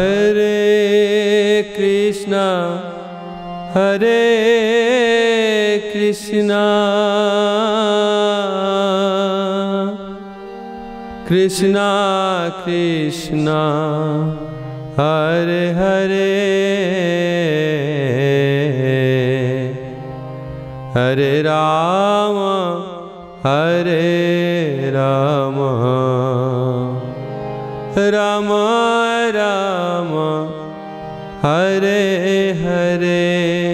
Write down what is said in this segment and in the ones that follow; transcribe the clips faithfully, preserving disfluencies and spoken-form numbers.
हरे कृष्णा हरे कृष्णा कृष्णा कृष्णा हरे हरे हरे राम हरे राम राम राम हरे हरे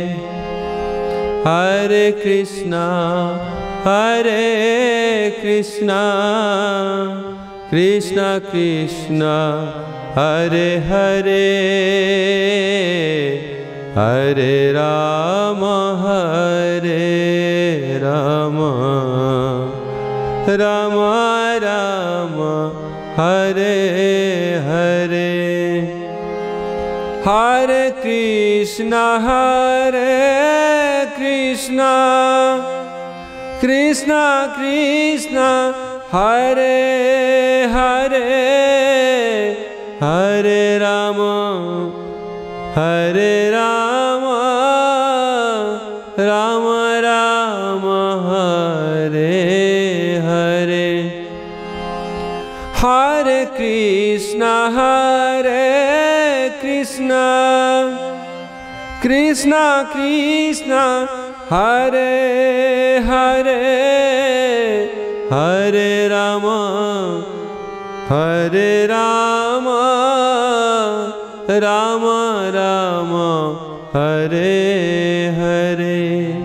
हरे कृष्णा हरे कृष्णा कृष्णा कृष्णा हरे हरे हरे राम हरे राम राम राम हरे हरे हरे कृष्णा हरे कृष्णा कृष्णा कृष्णा हरे हरे हरे राम हरे राम राम राम हरे हरे हरे कृष्णा हरे कृष्णा कृष्णा कृष्णा हरे हरे हरे राम हरे राम राम राम हरे हरे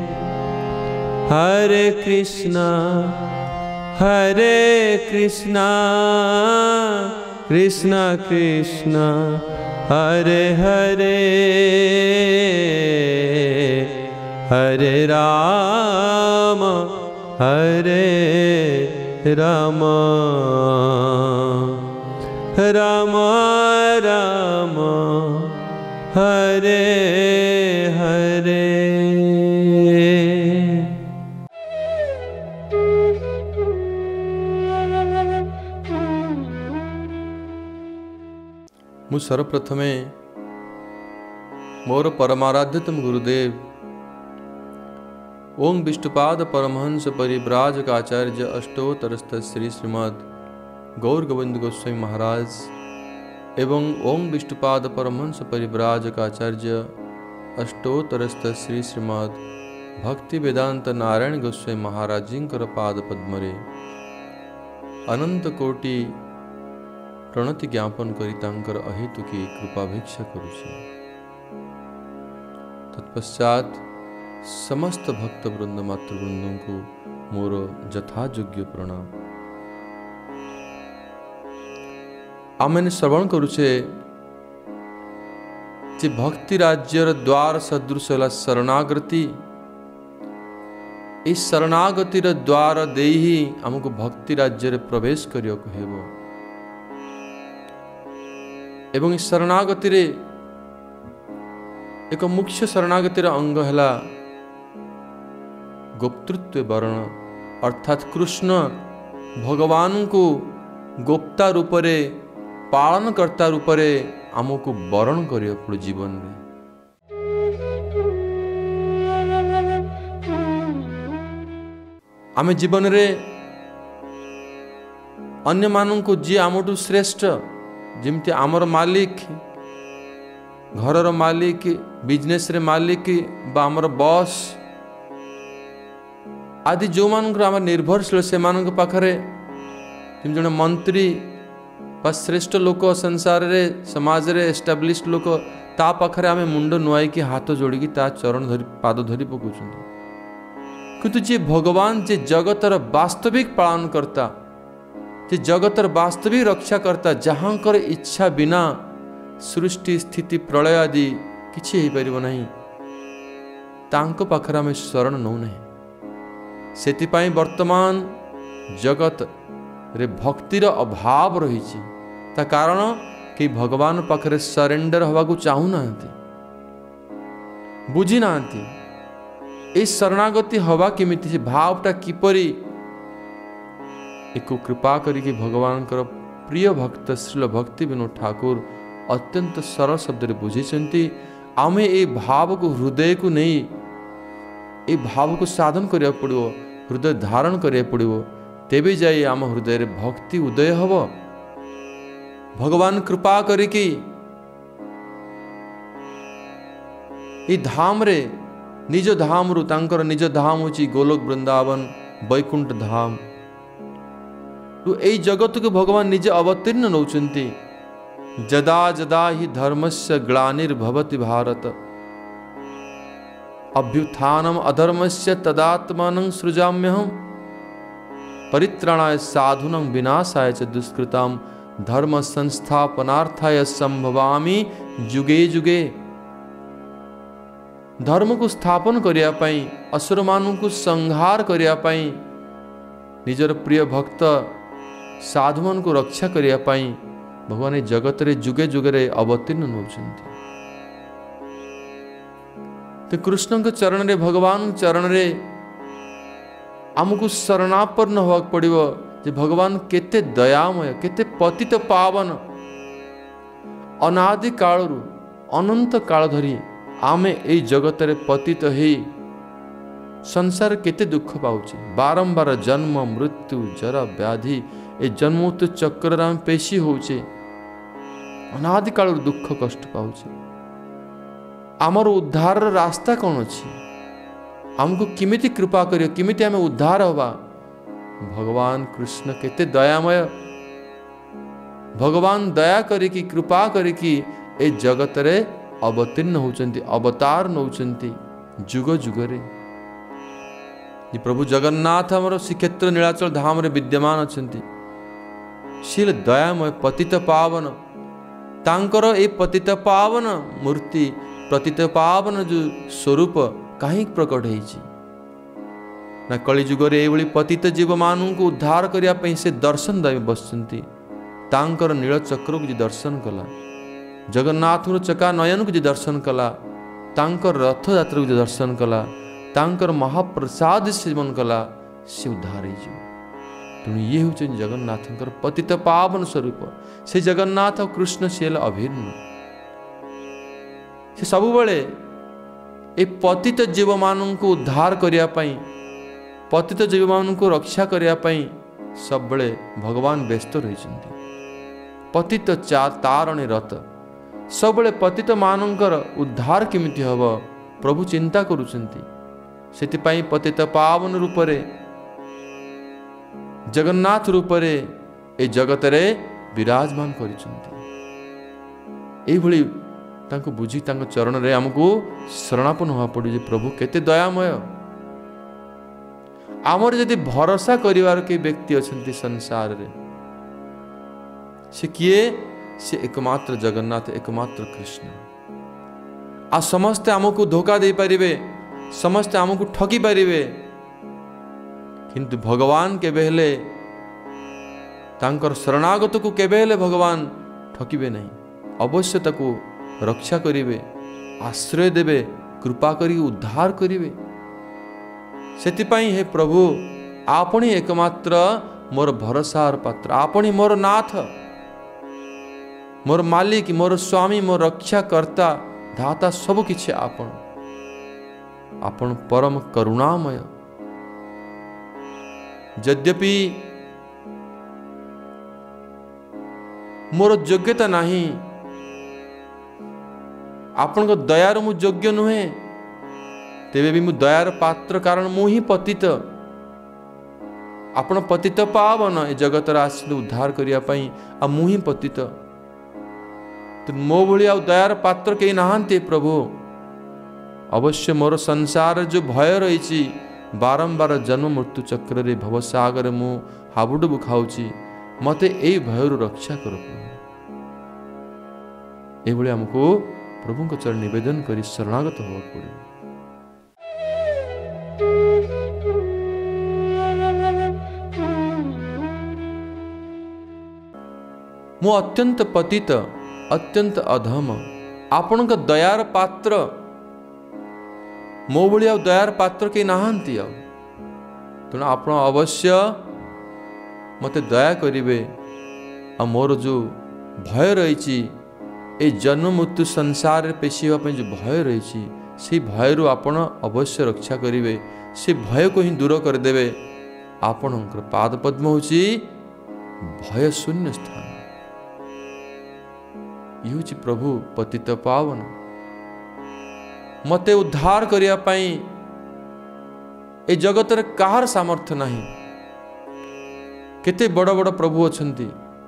हरे कृष्णा हरे कृष्णा कृष्णा कृष्णा हरे हरे हरे राम हरे राम राम राम हरे हरे मु सर्वप्रथमे मोर परमाराध्यतम गुरुदेव ओम विष्णुपाद परमहंस परिव्राजक आचार्य अष्टोत्तरस्थ श्री श्रीमद गौर गोविंद गोस्वामी महाराज एवं ओम विष्णुपाद परमहंस परिव्राजक आचार्य अष्टोत्तरस्थ श्री श्रीमद भक्ति वेदांत नारायण गोस्वामी महाराज जींकर पाद पद्मरे अनंत कोटि प्रणति ज्ञापन करी तांकर अहेतुकी कृपाभिक्षा करुछि। तत्पश्चात समस्त भक्त वृंद मातृवृंदों को मोर यथायोग्य प्रणाम। आमने श्रवण करुचे जे भक्ति राज्यर द्वार सदृश शरणागति। इस शरणागतिर द्वार दे ही आमको भक्ति राज्य प्रवेश करियो हेबो एवं इस शरणागति एक मुख्य शरणागतिर अंग है गोप्तृत्व वर्ण अर्थात कृष्ण भगवान को गोप्ता रूप रे पालन कर्ता रूप रे आमको वरण करियो पड़ो जीवन रे। आमे जीवन रे अन्य मानन को जी आमटू श्रेष्ठ जिमती आमर मालिक घरर मालिक बिजनेस रे मालिक बा आमर बॉस आदि जो मान आम निर्भरशील से पाखरे जन मंत्री बा श्रेष्ठ लोक संसार रे समाज रे एस्टाब्लिश्ड लोक ता पाखरे आम मुंड नुआई कि हाथ जोड़ी ता चरण धरी पाद धरी पकाउछन। किंतु जे भगवान जे जगतर वास्तविक पालन करता जे जगतर वास्तविक रक्षा करता जहाँकर इच्छा बिना सृष्टि स्थिति प्रलय आदि किछि हो पारिबो नाही तांको पाखरे आम शरण नौ नहीं। सेतिपाई वर्तमान जगत रे भक्तिर अभाव रही ता कारण कि भगवान पाखरे सरेंडर हवा को चाहू नांती बुझी नांती। इस शरणागति हवा केमिति भावटा किपरि एक कृपा करिके भगवान प्रिय भक्त श्रील भक्ति विनोद ठाकुर अत्यंत सरल शब्द बुझी आम ए भाव को हृदय को नहीं ए भाव को साधन करिया पड़िबो हृदय धारण करिया पड़िबो तेबे जाई आम हृदय रे भक्ति उदय हबो। भगवान कृपा करिकी ए धाम रे निज धाम रु तांकर निज धाम होची गोलोक वृंदावन वैकुंठ धाम तो ए जगत को भगवान निजे अवतीर्ण नौचंती। जदा जदा ही धर्मस्य ग्लानिर्भवति भारत अभ्युत्थानम अधर्मस्य तदात्मानं सृजाम्यहम् परित्राणाय साधूनां विनाशाय च दुष्कृतां धर्म संस्थापनार्थाय संभवामि जुगे जुगे। धर्म को स्थापन करिया पई असुर मानु को संहार करिया पई निजर प्रिय भक्त साधु मान को रक्षा करिया पई भगवान जगत रे जुगे जुगे रे अवतीर्ण नौचंती। तो कृष्ण के चरण रे भगवान चरण रे आमको शरणापन्न होवाक पड़िबो जे भगवान केते दयामय केते पतित पावन अनादि कालरु अनंत काल धरी आमे ए जगत रे पतित हे संसार केते दुख पाउचे बारंबार जन्म मृत्यु जरा व्याधि ए जन्मोत चक्र राम पेशी होचे अनादि काल दुख कष्ट पाउचे। आमर उद्धार रास्ता कौन अच्छी आमको किमिति कृपा करियो किमिति आमे उद्धार होबा। भगवान कृष्ण केते दयामय भगवान दया करिकी कृपा करिकी ए जगत रे अवतीर्ण होचंती अवतार नौचंती जुग जुगरे। ये प्रभु जगन्नाथ हमर श्रीक्षेत्र नीलाचल धाम रे विद्यमान अछंती शील दयामय पतित पावन तांकर ए पतित पावन मूर्ति पतित पावन जो स्वरूप कहीं प्रकट होईची ना कली जुग रे एभली पतित जीव मानू को उद्धार करिया पई से दर्शन दाई बसचंती तांकर नील चक्र को जी दर्शन कला जगन्नाथ चका नयन को जी दर्शन कला तांकर रथ यात्रा को जी दर्शन कला तांकर महाप्रसाद सेवन कला से उद्धार हो। तेणु ये हूँ जगन्नाथ पतित पावन स्वरूप से जगन्नाथ और कृष्ण से अभिन्न से सब बड़े ए पतित जीव मान को उद्धार करिया पई पतित जीव मान को रक्षा करिया पई सब बड़े भगवान व्यस्त रही पतित चा तारणी रत सब बड़े पतित मानकर उद्धार केमिति हब प्रभु चिंता करुचंती सेतिपाई पतित पावन रूपरे जगन्नाथ रूपरे ए जगत रे विराजमान करिचंती। एई भली तांको बुझी तांको चरण रे हमको शरणापन्न होवा पड़ी जे प्रभु केते दयामय। आमर यदि भरोसा करिवार के व्यक्ति अछंती संसार रे से किए से एकमात्र जगन्नाथ एकमात्र कृष्ण। आ समस्ते आमको धोखा दे पारिबे समस्ते आमको ठगी पारिबे किंतु भगवान केबे हेले तांकर शरणागत को केबे हेले भगवान ठकिबे नहीं अवश्य ताको रक्षा करिबे आश्रय देबे कृपा करी उद्धार करिबे। सेतिपाई हे प्रभु आपणी एकमात्र मोर भरोसार पात्र आपणी मोर नाथ मोर मालिक मोर स्वामी मोर रक्षाकर्ता धाता सब किछि आपण आपण परम करुणामय। यद्यपि मोर योग्यता नहीं आपण को दयार मु योग्य नुहे तेबे भी मु दयार पात्र कारण मु ही पतित आपण पतित पावन ए जगत आसिले उद्धार करिया पई आ मु ही पतित तो मो भली आ दयार पात्र के नहांते प्रभु अवश्य मोर संसार जो भय रही बारंबार जन्म मृत्यु चक्र रे भवसागर मु हाबुडुबु खाऊची मते ए भयरु रक्षा कर ए भली हमको प्रभु को चरण निवेदन करी शरणागत हो पड़े। मु अत्यंत पतित अत्यंत अधम आपण का दयार पात्र मो भली आ दयार पात्र के नहांती आ तेणु आप अवश्य मते दया करिवे आ मोर जो भय रही ए जन्म मृत्यु संसार पेशी होगा जो भय रही से भय आपण अवश्य रक्षा करेंगे से भय को ही दूर करदे। आपण पाद पद्म हूँ भय शून्य स्थान ये प्रभु पतित पावन मते उद्धार करने ए जगत रे कहार सामर्थ्य नहीं। केते बड़ बड़ प्रभु अछंती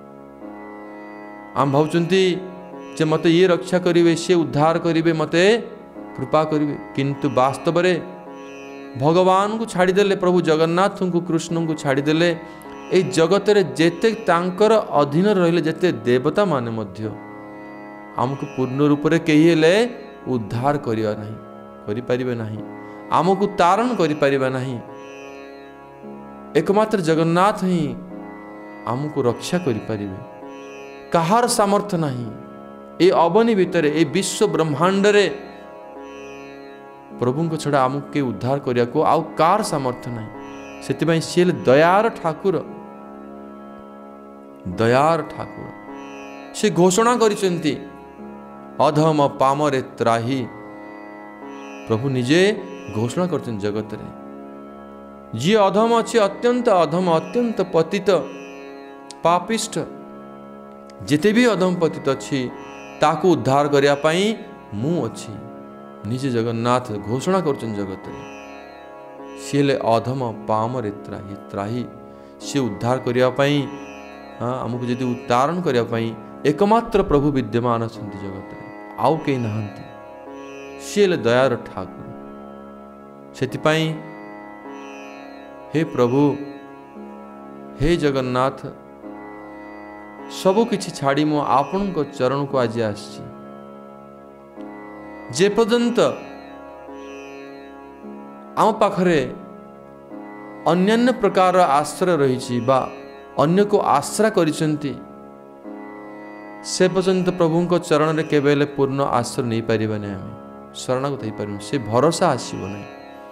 आम भावचंती जे मते ये रक्षा करिवे से उद्धार करिवे मते कृपा करिवे किंतु वास्तव रे भगवान को छाड़ीदेले प्रभु जगन्नाथ को कृष्ण को छाड़ीदेले ए जगत रे जेते तांकर अधीन रहिले जेते देवता माने मध्य आमको पूर्ण रूप रे कही हेले उद्धार करिया नहीं करि परिबे नहीं आमको तारण करि परिबा नहीं। एकमात्र जगन्नाथ ही आमको रक्षा करि परिबे कहार सामर्थ्य नहीं। ए अवनी भितर ए विश्व ब्रह्मांड रे प्रभु को छड़ा आमको के उद्धार करिया को आउ कार सामर्थ्य नहीं। सेतिबाई सिए दयार ठाकुर दयार ठाकुर से घोषणा करिसेंती अधम पामरे त्राही प्रभु निजे घोषणा करछन जगत रे जी अधम अच्छे अत्यंत अधम अत्यंत पतित पापिष्ट जेते भी अधम पतित अच्छी ताकू उद्धार करिया पाई मु अच्छी निजे जगन्नाथ घोषणा करछन जगत रे सिए अधम पामरे त्राही त्राही से उद्धार करिया पाई हाँ आमको जदि उतारण करिया पाई एकमात्र प्रभु विद्यमान अछंती जगत रे आउ कई नहांती सिए दयार ठाकुर सेतिपाई हे प्रभु हे जगन्नाथ सबु किछि छाड़ी मो आपण को चरण को आज आसी जे पर्यंत आम पाखरे अन्यान्य प्रकार आश्रय रही बा अन्य को आश्रा करिसेंती से पर्यंत प्रभु को चरण रे केबेले पूर्ण आश्रय नहीं पारिबानी आमे शरण को पार से भरोसा आसब नहीं।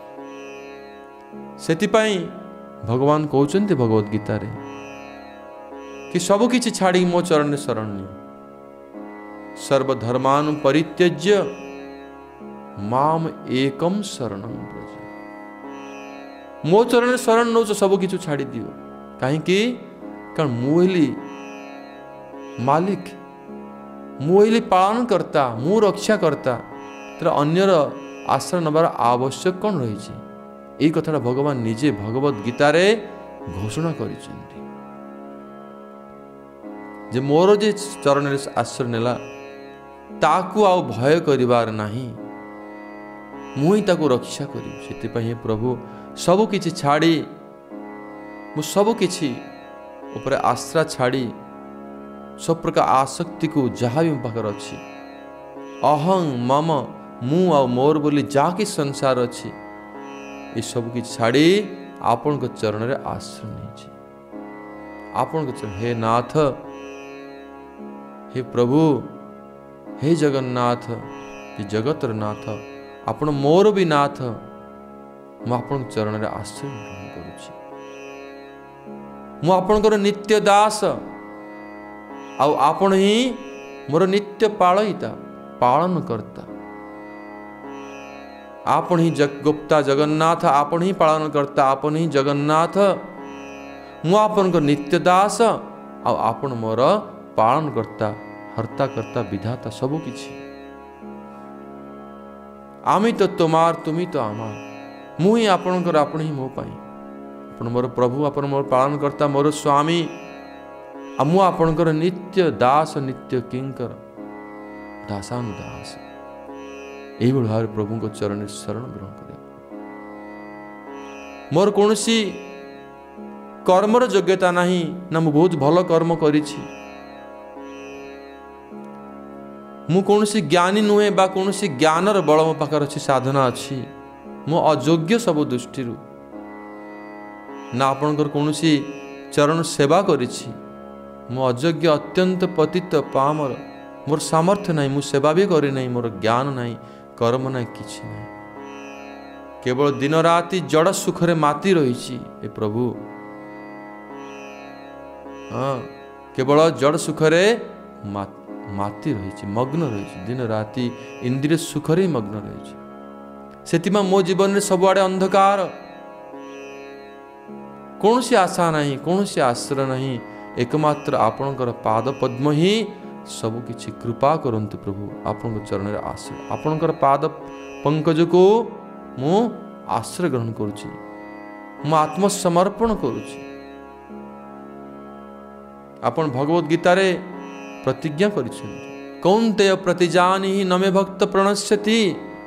सेतिपाई भगवान कहते भगवद गीता रे कि सबु किछि छाड़ी मो चरण शरण नि सर्वधर्मान परित्यज्य माम एकम शरणं व्रज मो चरण शरण नौ सबु किछु छाड़ी दियो कहीं कारण मुहली मालिक मुहली पालन करता मु रक्षा करता तर अन्यर आश्रय नबार आवश्यक कौन रही यही कथा भगवान निजे भगवद गीता रे घोषणा करिसेंती जे मोर जे चरण रे आश्रय नेला ताकू आ भय करिवार नाही मुई ताकू रक्षा करी सेति पई प्रभु सब किछि छाड़ी मु सब किछि ऊपर आश्रा छाड़ी सब प्रकार आसक्ति को जहाँ भी पाखर अच्छी अहं मम मु आ मोर बोली जा कि संसार अच्छी ये सब कि छाड़ी आपण को चरण रे आश्रय नहीं आपण को चरण हे नाथ हे प्रभु हे जगन्नाथ हे जगतर नाथ आपण मोर भी नाथ मु आपण चरण रे आश्रय ग्रहण करूची मु आपणकर नित्य दास आ आपण ही मोर नित्य पालयिता पालन करता आपण ही जग गुप्ता जगन्नाथ आपण ही पालन करता आपण ही जगन्नाथ मु आपण को नित्य दास आ आपण मोर पालन करता हर्ता करता विधाता सबु किछि आमी तो तुमार तुमी तो आमार मु ही आपणकर आपण ही मो पाई आपण मोर प्रभु आपण मोर पालन करता मोर स्वामी आ मु आपणकर नित्य दास नित्य किंकर दासानुदास यही भाव प्रभु को चरण शरण ग्रहण कर मोर कौन सी कर्मर योग्यता नहीं ना मु बहुत भल कर्म करिछि मु कौन सी ज्ञानी नुहे बा कौन सी ज्ञानर बल मो पाखर अच्छी साधना अच्छी मु अयोग्य सब दृष्टि ना आपणकर कौन सी चरण सेवा करिछि मु अयोग्य अत्यंत पतित पामर मोर सामर्थ्य नहीं मु सेवा भी करी नहीं मोर ज्ञान नहीं कर्म नहीं किछि नहीं केवल दिन राति जड़ सुखरे माती रही ए प्रभु हाँ केवल जड़ सुखरे माति रही मग्न रही दिन राति इंद्रिय सुखर ही मग्न रही से मो जीवन में सबुआड़े अंधकार कौन सी आशा नहीं कौन सी आश्रय नहीं एकमात्र आपणकर पाद पद्म ही सबकि कृपा करंतु प्रभु आपण चरण में आश्रय आपणकर पाद पंकज को मु आश्रय ग्रहण करुच्ची मु आत्मसमर्पण करुच्ची आपण भगवत गीता रे प्रतिज्ञा करिसेंति कौन्तेय प्रतिजानि हि नमे भक्त प्रणश्यति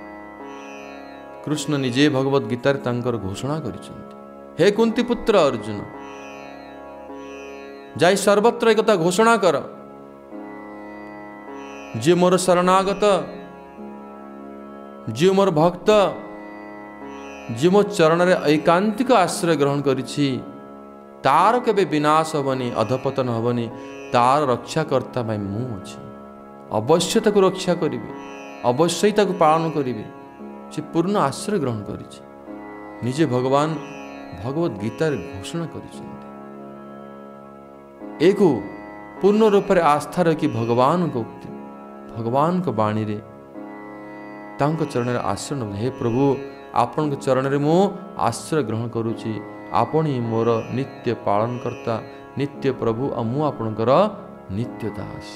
कृष्ण निजे भगवत गीता रे तांकर घोषणा करिसेंति हे कुंती पुत्र अर्जुन जाई सर्वत्र एकता घोषणा कर जे मोर शरणागत जे मोर भक्त जे मो चरण रे ऐकांतिक आश्रय ग्रहण करिछि तार केबे विनाश हबनी अधपतन हबनी तार रक्षा करता भाई मु अछि अवश्य ताको रक्षा करिबी अवश्य ताको पालन करिबी से पूर्ण आश्रय ग्रहण करिछि निजे भगवान भगवत गीता रे घोषणा करिसेंति एको पूर्ण रूप रे आस्था रखी भगवान को उक्ति भगवान को बाणी रे तांको चरण रे आश्रय न हे प्रभु आपन के चरण रे मु आश्रय ग्रहण करूछि आपण ही मोर नित्य पालन करता नित्य प्रभु आ मु आपनकर नित्य दास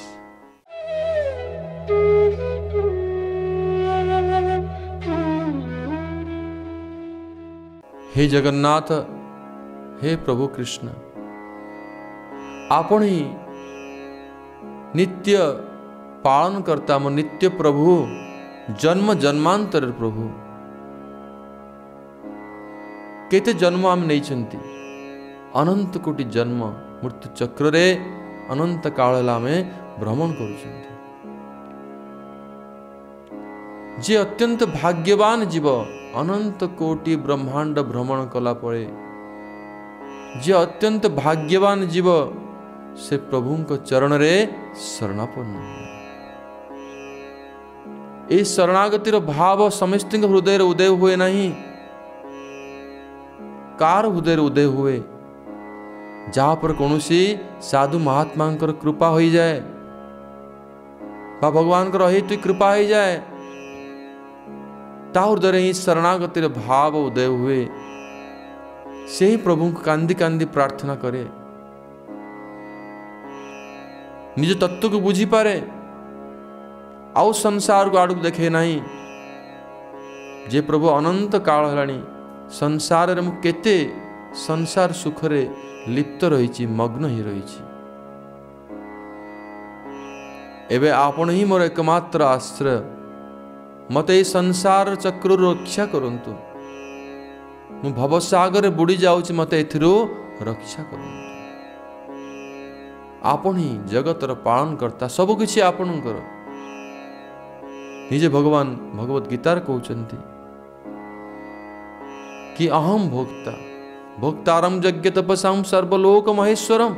हे जगन्नाथ हे प्रभु कृष्ण आपण ही नित्य पालन करता मो नित्य प्रभु जन्म जन्मांतर प्रभु केते जन्म आम नहीं अनंत कोटि जन्म मृत्यु चक्र रे अनंत काल आमे भ्रमण करुछंती जे अत्यंत भाग्यवान जीव अनंत कोटि ब्रह्मांड भ्रमण कला परे जे अत्यंत भाग्यवान जीव से प्रभु को चरण रे शरणापन्न ए शरणागतिर भाव समस्त हृदय रे उदय हुए नहीं कार हृदय रे उदय हुए जहाँ पर कौनसी साधु महात्मा कृपा हो जाए बा भगवान हेतु कृपा हो जाए ता हृदय ही शरणागतिर भाव उदय हुए से ही प्रभु को कांदी कांदी प्रार्थना करे निज तत्व को बुझी पारे आउ संसार को आड़ देखे नहीं जे प्रभु अनंत काल हलानी संसार रे मु केते संसार सुख रे लिप्त रही मग्न ही रही एबे आपण ही मोर एकमात्र आश्रय मते संसार चक्र रक्षा करंतु मु भवसागर बुड़ी जाउची मते एथिरो रक्षा करंतु आपण ही जगतर पालन करता सब किछि आपणकर निजे भगवान भगवत गीतार कहउचंती कि अहम भोक्ता भोक्तारम यज्ञ तपसाम सर्वलोक महेश्वरम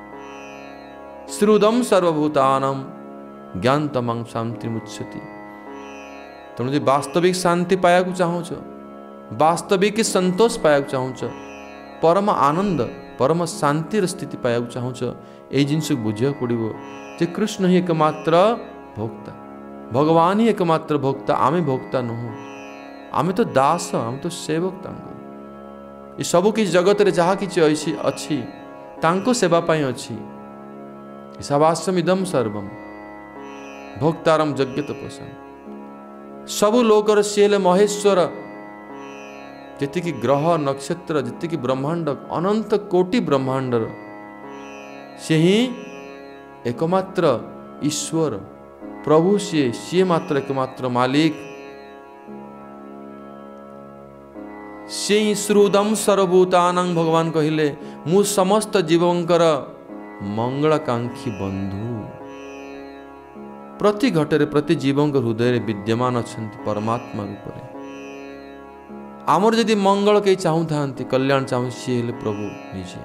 श्रुदम सर्वभूतानम ज्ञानतमं शांति मुच्छति तुम जो वास्तविक शांति पाया चाहूच वास्तविक संतोष पाया चाहूच परम आनंद परम शांतिर स्थिति पाया चाहूच ये जिनस बुझा पड़ो जे कृष्ण ही एकमात्र भोक्ता भगवान ही एकमात्र भोक्ता आमे भोक्ता नुह आमे तो दास आम तो सेवक ये सब कि जगत रे जहाँ किसी अच्छी अच्छी तांको सेवा पाई अच्छी ईशावास्यम इदम सर्वम भोक्तारम यज्ञ तपसा सबु लोकर सीएले महेश्वर जी ग्रह नक्षत्र जी ब्रह्मांड अनंत कोटि ब्रह्मांडर से ही एकमात्र ईश्वर प्रभु सी सी मात्र एकमात्र मालिक से श्रुदम सर्वभूतानां भगवान कहले मु समस्त जीवंकर मंगलाकांक्षी बंधु प्रति घटरे प्रति जीवंक हृदय विद्यमान अछंती परमात्मा रूप आमर जदि मंगल कई चाहू था कल्याण चाहू सी हेले प्रभु निजे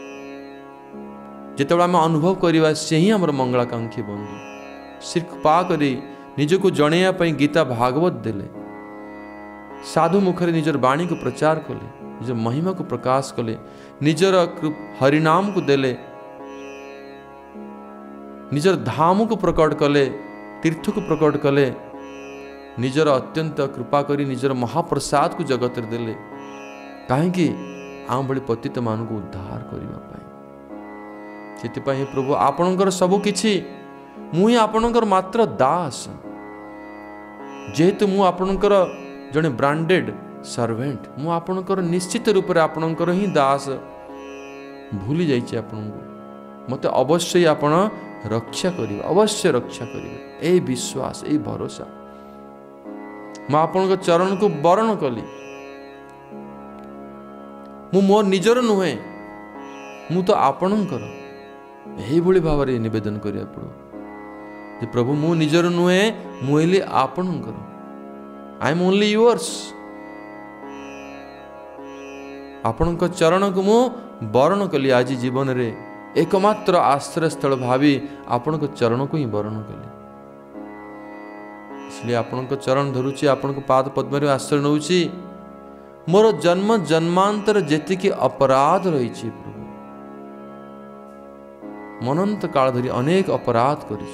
जिते आम अनुभव करवा से ही आमर मंगलाकांक्षी बंधु श्री कृपा करी निजको जणैया गीता भागवत देले साधु मुखरे निजर वाणी को प्रचार कले निज महिमा को प्रकाश कले निजर हरिनाम को देले निजर धाम को प्रकट कले, तीर्थ को प्रकट कले, निजर अत्यंत कृपा करी निजर महाप्रसाद को जगत देले, कहीं आम भली पतित मान को उद्धार करने। से प्रभु आपणकर सबु किछि, मुई आपणकर मात्र दास, जेहेतु मु आपणकर जड़े ब्रांडेड सर्वेंट, मु आपणकर निश्चित रूप से आपणकर ही दास, भूली जाइए आपण मत अवश्य आपण रक्षा करिवे, अवश्य रक्षा करिवे। ए विश्वास, ए भरोसा मु आपणकर चरण को वरण कली। मु मोर निजर नुहे, मु तो आपणकर। यही भली भाव में निवेदन करिया पड़ो जे प्रभु मु निजर नुहे, मुझे आपणकर। I am only yours. आपणक चरण को मु वरण कली। आज जीवन रे एकमात्र आश्रय स्थल भावी आपणक चरण को ही वरण कली। इसलिए आपणक चरण धरुची, आपणक पाद पद्म आश्रय नौची। मोर जन्म जन्मांतर जेतिकी अपराध रही प्रभु, मनंत काल धरी अनेक अपराध करी,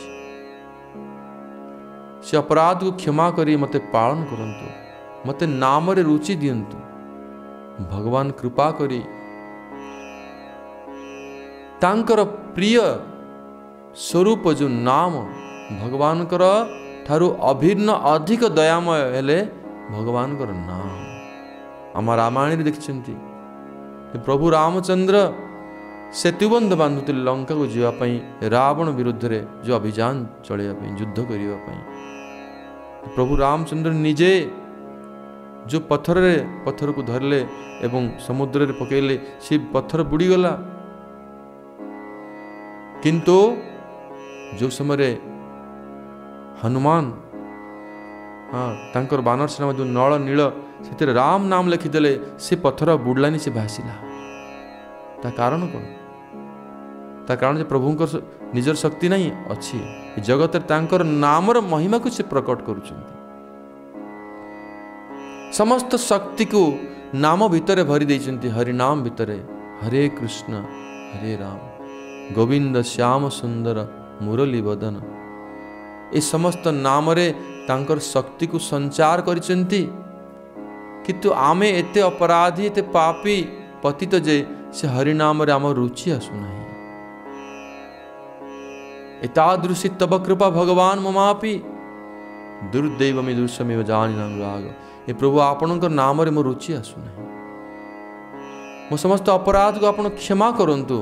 से अपराध को क्षमा करी मते पालन करंतु, मते नाम रे रुचि दियंतु। भगवान कृपा करी तांकर प्रिय स्वरूप जो नाम भगवान कर ठारू अभिन्न अधिक दयामय हेले भगवान कर नाम। आम रामायण देखिछंती प्रभु रामचंद्र सेतुबंध बांधुते लंका को जीवाई, रावण विरुद्ध रे जो अभियान चलैया युद्ध करने। प्रभु रामचंद्र निजे जो पत्थर रे पत्थर को धरले एवं समुद्र रे पकेले, से पत्थर बुड़ीगला। किंतु जो समय हनुमान हाँ तांकर बानर सेना जो नल नील से राम नाम लिखिदेले, से पत्थर बुड़लानी, से भासिला। ता कारण कौन? ता कारण जे प्रभुंकर निजर शक्ति नहीं अच्छी, जगत तांकर नामर महिमा को से प्रकट करुछंती। समस्त शक्ति को नाम भितर भरी देइछंती, हरि नाम भितर। हरे कृष्ण हरे राम गोविंद श्याम सुंदर मुरली बदन। ए समस्त नाम रे तांकर शक्ति को संचार करिसेंती। किंतु आमे एते अपराधी एते पापी पतित जे से हरिनाम रे आम रुचि आसुना। एतादृशी तब कृपा भगवान ममापि दुर्दैव में दुष्मेव जानी राग। ये प्रभु आपणकर नाम रे मो रुचि आसुना। मो समस्त अपराध को आपण क्षमा करंतु।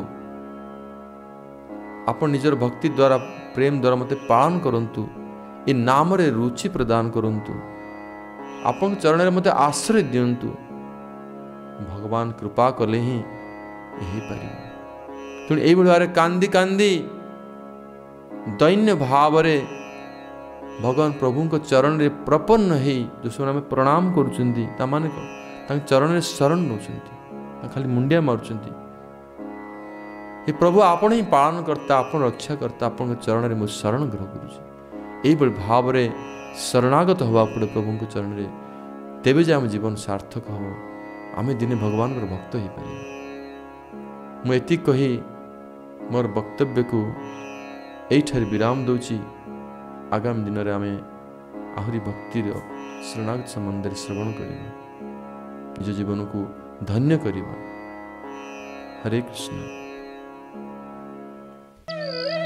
आपण निजर भक्ति द्वारा प्रेम द्वारा मते पालन करंतु। ये नाम रे रुचि प्रदान करंतु। आपण चरण रे मते आश्रय दियंतु। भगवान कृपा कले ही यही पारिबो। तेणु एई भली कांदी कांदी दैन्य भाव रे भगवान प्रभु को चरण रे प्रपन्न है जो समय प्रणाम करुचंती, ता माने तां चरण रे शरण नौचंती, खाली मुंडिया मारुचंती। हे प्रभु आपण ही पालन करता, आपण रक्षा करता, आपण चरण रे मु शरण ग्रह करूची। एई बल भाव रे शरणागत हवा पड़े प्रभु को चरण रे, तेबे जे हम जीवन सार्थक हो, आमे दिने भगवान रो भक्त ही पारे। मु एति कही मोर वक्तव्य को एठार विराम दउची। आगामी दिन में आम आहरी भक्तिर शरणागत संबंध श्रवण करिबा, निज जीवन को धन्य करिबा। हरे कृष्ण।